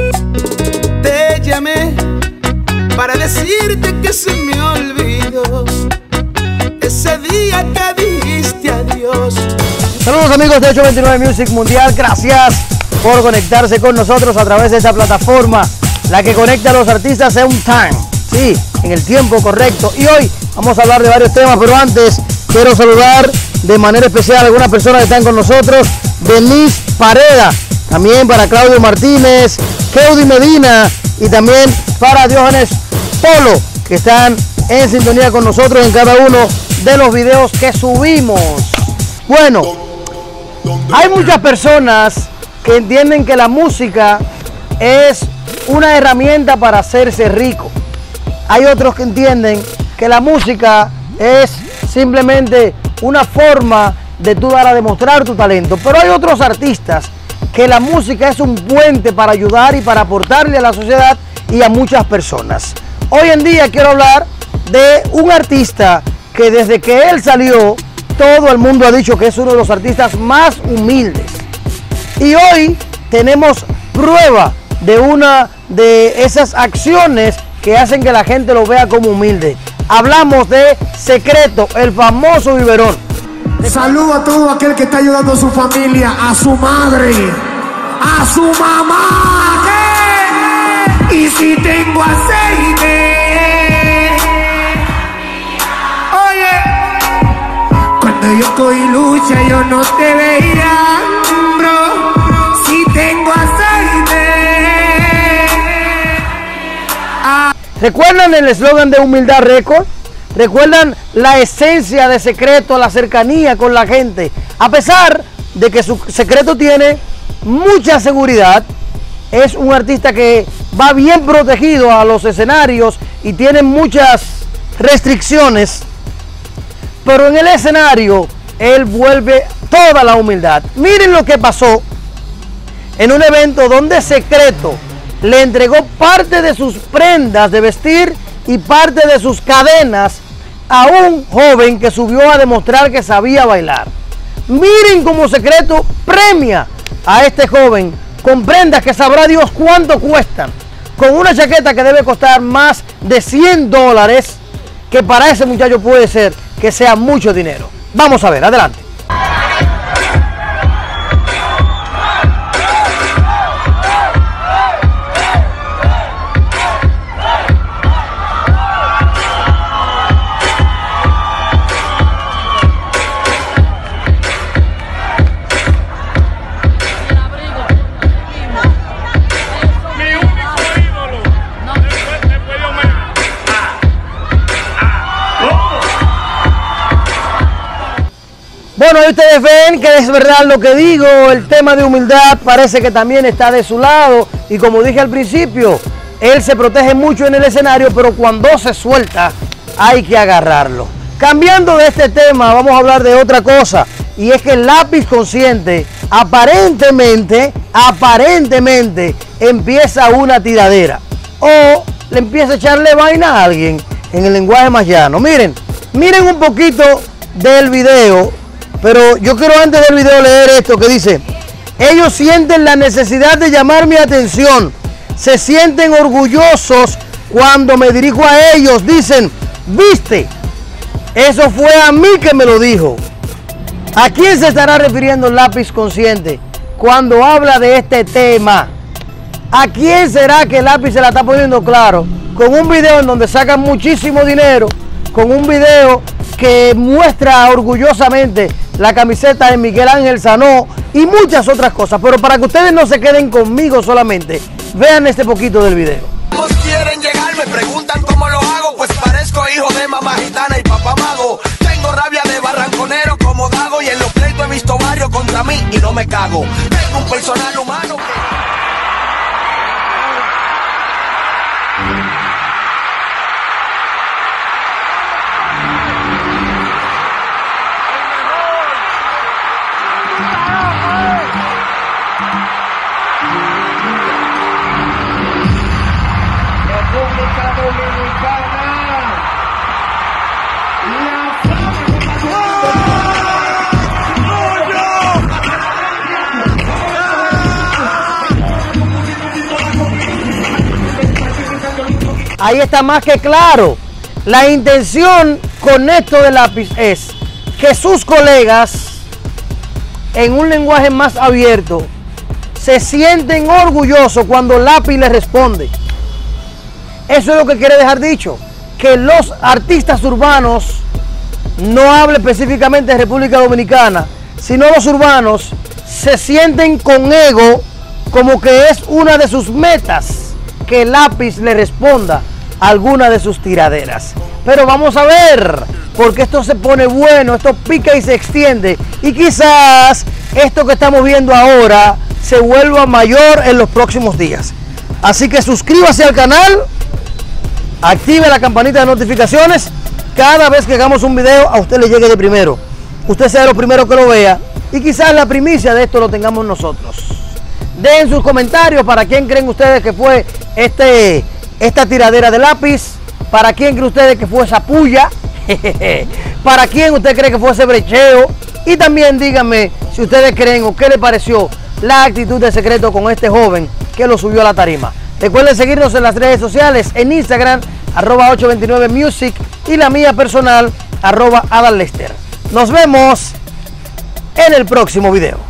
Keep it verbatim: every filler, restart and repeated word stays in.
Te llamé para decirte que se me olvidó ese día que dijiste adiós. Saludos amigos de ocho veintinueve Music Mundial, gracias por conectarse con nosotros a través de esta plataforma, la que conecta a los artistas en un time, sí, en el tiempo correcto. Y hoy vamos a hablar de varios temas, pero antes quiero saludar de manera especial a algunas personas que están con nosotros. Denise Pareda, también para Claudio Martínez, Keudi Medina y también para Diógenes Polo, que están en sintonía con nosotros en cada uno de los videos que subimos. Bueno, hay muchas personas que entienden que la música es una herramienta para hacerse rico. Hay otros que entienden que la música es simplemente una forma de tú dar a demostrar tu talento. Pero hay otros artistas que la música es un puente para ayudar y para aportarle a la sociedad y a muchas personas. Hoy en día quiero hablar de un artista que desde que él salió, todo el mundo ha dicho que es uno de los artistas más humildes. Y hoy tenemos prueba de una de esas acciones que hacen que la gente lo vea como humilde. Hablamos de Secreto, el famoso biberón. Saludo a todo aquel que está ayudando a su familia, a su madre, a su mamá. ¿Qué? Y si tengo aceite, oye, cuando yo estoy lucha yo no te veía, bro. Si tengo aceite. Ah. ¿Recuerdan el eslogan de Humildad Record? ¿Recuerdan la esencia de Secreto, la cercanía con la gente? A pesar de que su Secreto tiene mucha seguridad, es un artista que va bien protegido a los escenarios y tiene muchas restricciones, pero en el escenario él vuelve toda la humildad. Miren lo que pasó en un evento donde Secreto le entregó parte de sus prendas de vestir y parte de sus cadenas a un joven que subió a demostrar que sabía bailar. Miren cómo Secreto premia a este joven con prendas que sabrá Dios cuánto cuestan, con una chaqueta que debe costar más de cien dólares, que para ese muchacho puede ser que sea mucho dinero. Vamos a ver, adelante. Bueno, ahí ustedes ven que es verdad lo que digo, el tema de humildad parece que también está de su lado, y como dije al principio, él se protege mucho en el escenario, pero cuando se suelta hay que agarrarlo. Cambiando de este tema, vamos a hablar de otra cosa, y es que el Lápiz Consciente aparentemente, aparentemente empieza una tiradera, o le empieza a echarle vaina a alguien en el lenguaje más llano. Miren, miren un poquito del video. Pero yo quiero antes del video leer esto que dice: ellos sienten la necesidad de llamar mi atención, se sienten orgullosos cuando me dirijo a ellos, dicen, viste, eso fue a mí que me lo dijo. ¿A quién se estará refiriendo el Lápiz Consciente cuando habla de este tema? ¿A quién será que el Lápiz se la está poniendo claro? Con un video en donde sacan muchísimo dinero, con un video que muestra orgullosamente la camiseta de Miguel Ángel Sanó y muchas otras cosas. Pero para que ustedes no se queden conmigo solamente, vean este poquito del video. Quieren llegar, me preguntan cómo lo hago, pues parezco hijo de mamá gitana y papá mago. Tengo rabia de barranconero como Dago, y en los pleitos he visto varios contra mí y no me cago. Tengo un personal humano que... Ahí está más que claro. La intención con esto de lápiz es que sus colegas, en un lenguaje más abierto, se sienten orgullosos cuando Lápiz les responde. Eso es lo que quiere dejar dicho, que los artistas urbanos, no hablo específicamente de República Dominicana, sino los urbanos, se sienten con ego como que es una de sus metas que Lápiz le responda a alguna de sus tiraderas. Pero vamos a ver, porque esto se pone bueno, esto pica y se extiende, y quizás esto que estamos viendo ahora se vuelva mayor en los próximos días. Así que suscríbase al canal, active la campanita de notificaciones. Cada vez que hagamos un video a usted le llegue de primero, usted sea lo primero que lo vea, y quizás la primicia de esto lo tengamos nosotros. Den sus comentarios para quién creen ustedes que fue este, esta tiradera de Lápiz, para quién creen ustedes que fue esa puya, para quién usted cree que fue ese brecheo, y también díganme si ustedes creen o qué les pareció la actitud de Secreto con este joven que lo subió a la tarima. Recuerden seguirnos en las redes sociales, en Instagram, arroba ocho veintinueve music, y la mía personal, arroba Adal Lester. Nos vemos en el próximo video.